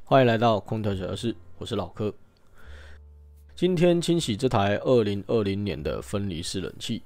欢迎来到空调小教室，我是老柯。今天清洗这台2020年的分离式冷气。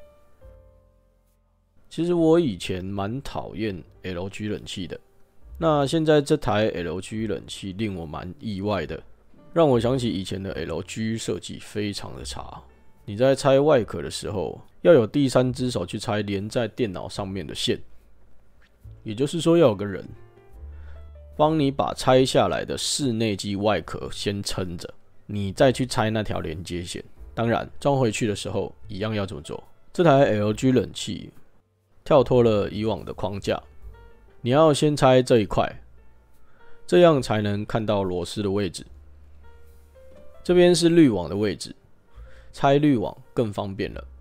其实我以前蛮讨厌 LG 冷气的，那现在这台 LG 冷气令我蛮意外的，让我想起以前的 LG 设计非常的差。你在拆外壳的时候，要有第三只手去拆连在电脑上面的线，也就是说要有个人帮你把拆下来的室内机外壳先撑着，你再去拆那条连接线。当然，装回去的时候一样要这么做。这台 LG 冷气跳脱了以往的框架，你要先拆这一块，这样才能看到螺丝的位置。这边是滤网的位置，拆滤网更方便了。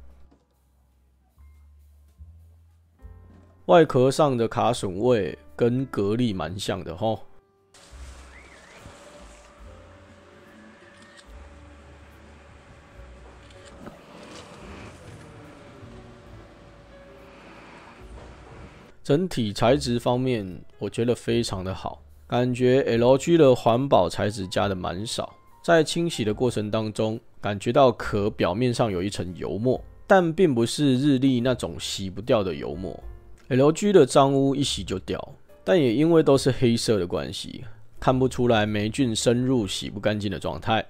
外壳上的卡榫位跟格力蛮像的齁。整体材质方面，我觉得非常的好，感觉 LG 的环保材质加的蛮少。在清洗的过程当中，感觉到壳表面上有一层油墨，但并不是日立那种洗不掉的油墨。LG 的脏污一洗就掉，但也因为都是黑色的关系，看不出来霉菌深入洗不干净的状态。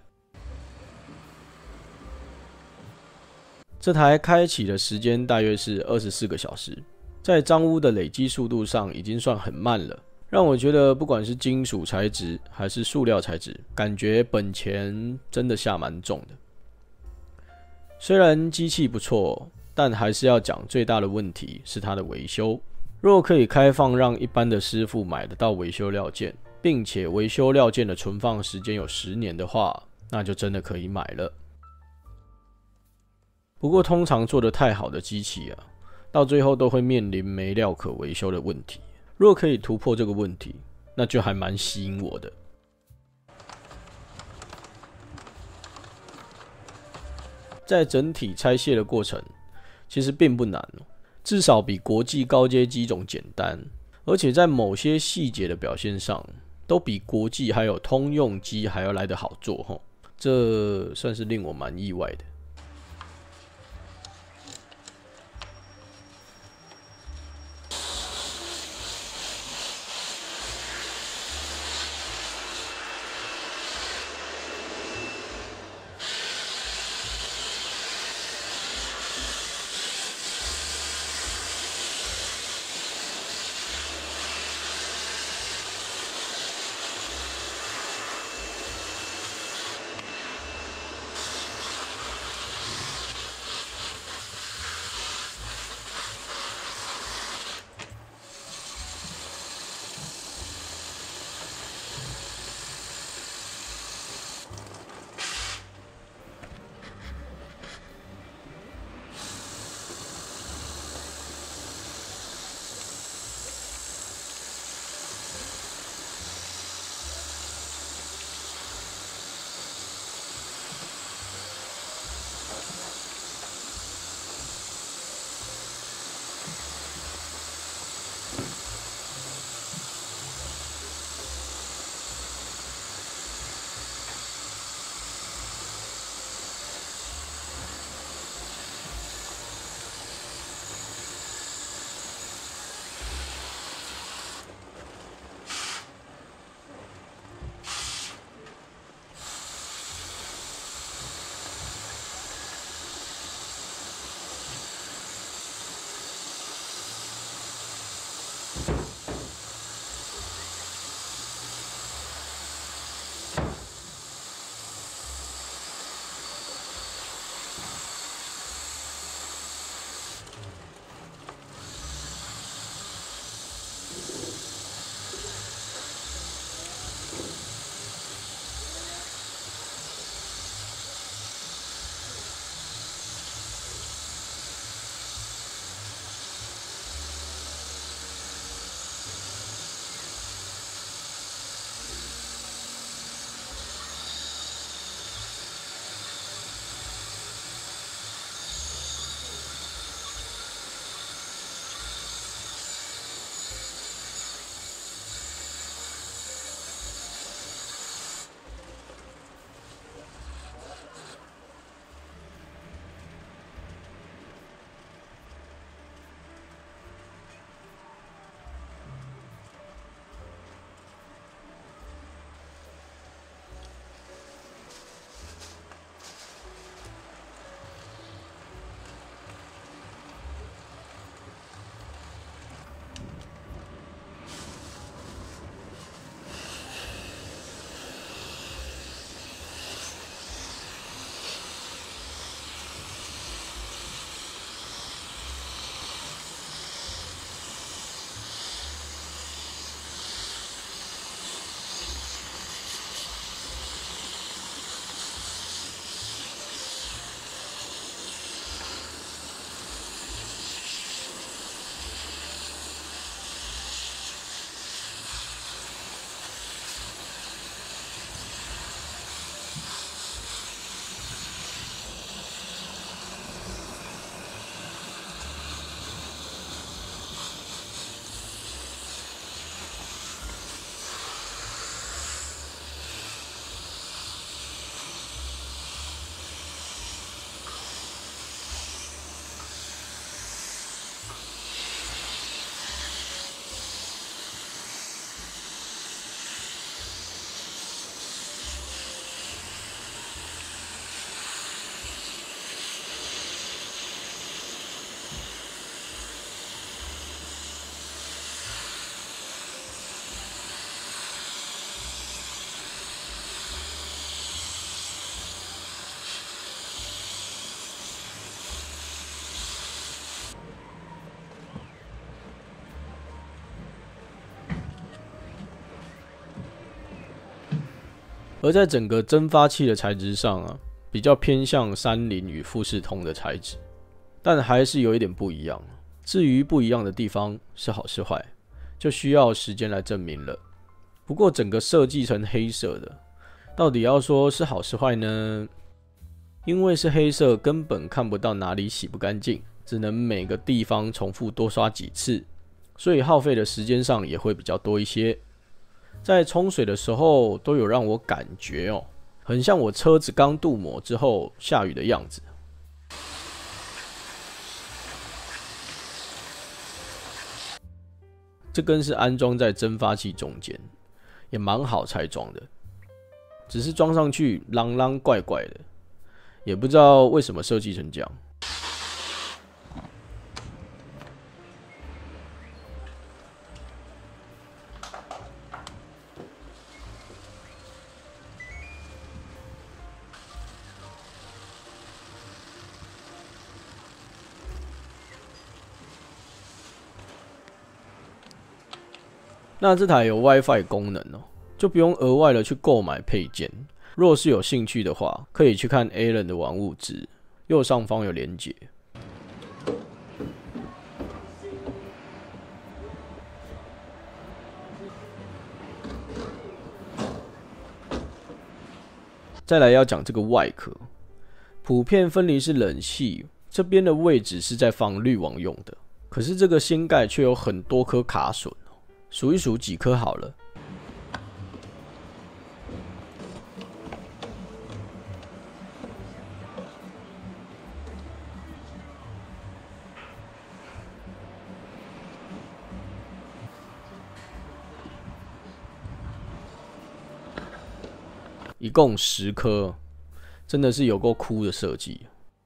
这台开启的时间大约是24个小时，在脏污的累积速度上已经算很慢了，让我觉得不管是金属材质还是塑料材质，感觉本钱真的下蛮重的。虽然机器不错，但还是要讲最大的问题是它的维修。若可以开放让一般的师傅买得到维修料件，并且维修料件的存放时间有10年的话，那就真的可以买了。不过通常做得太好的机器到最后都会面临没料可维修的问题。若可以突破这个问题，那就还蛮吸引我的。在整体拆卸的过程，其实并不难，至少比国际高阶机种简单，而且在某些细节的表现上，都比国际还有通用机还要来得好做，这算是令我蛮意外的。 而在整个蒸发器的材质上啊，比较偏向30与富士通的材质，但还是有一点不一样。至于不一样的地方是好是坏，就需要时间来证明了。不过整个设计成黑色的，到底要说是好是坏呢？因为是黑色，根本看不到哪里洗不干净，只能每个地方重复多刷几次，所以耗费的时间上也会比较多一些。在冲水的时候都有让我感觉很像我车子刚镀膜之后下雨的样子。这根是安装在蒸发器中间，也蛮好拆装的，只是装上去啷啷怪怪的，也不知道为什么设计成这样。那这台有 WiFi 功能就不用额外的去购买配件。若是有兴趣的话，可以去看 Alan 的玩物志，右上方有连结。再来要讲这个外壳，普遍分离式冷气这边的位置是在放滤网用的，可是这个掀盖却有很多颗卡榫。数一数几颗好了。一共10颗，真的是有够酷的设计。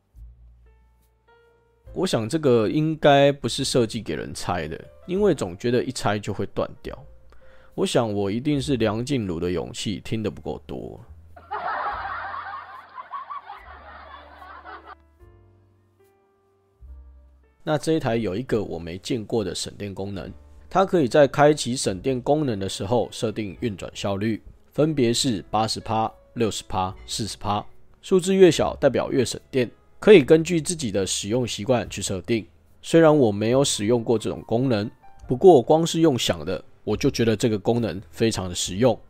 我想这个应该不是设计给人拆的，因为总觉得一拆就会断掉。我想我一定是梁静茹的勇气听得不够多。那这一台有一个我没见过的省电功能，它可以在开启省电功能的时候设定运转效率，分别是 80%、60%、40%， 数字越小代表越省电。可以根据自己的使用习惯去设定。虽然我没有使用过这种功能，不过光是用想的，我就觉得这个功能非常的实用。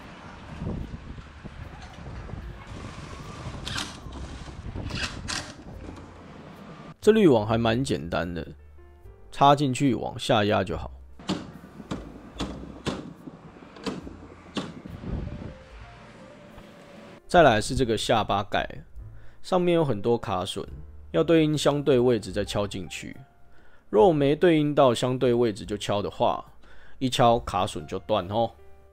这滤网还蛮简单的，插进去往下压就好。再来是这个下巴盖。上面有很多卡榫，要对应相对位置再敲进去。若没对应到相对位置就敲的话，一敲卡榫就断哦。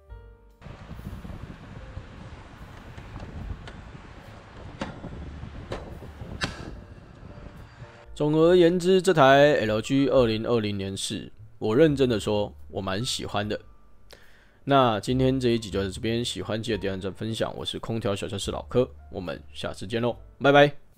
总而言之，这台 LG 2020年式，我认真的说，我蛮喜欢的。那今天这一集就到这边，喜欢记得点赞分享。我是空调小教室老柯，我们下次见喽，拜拜。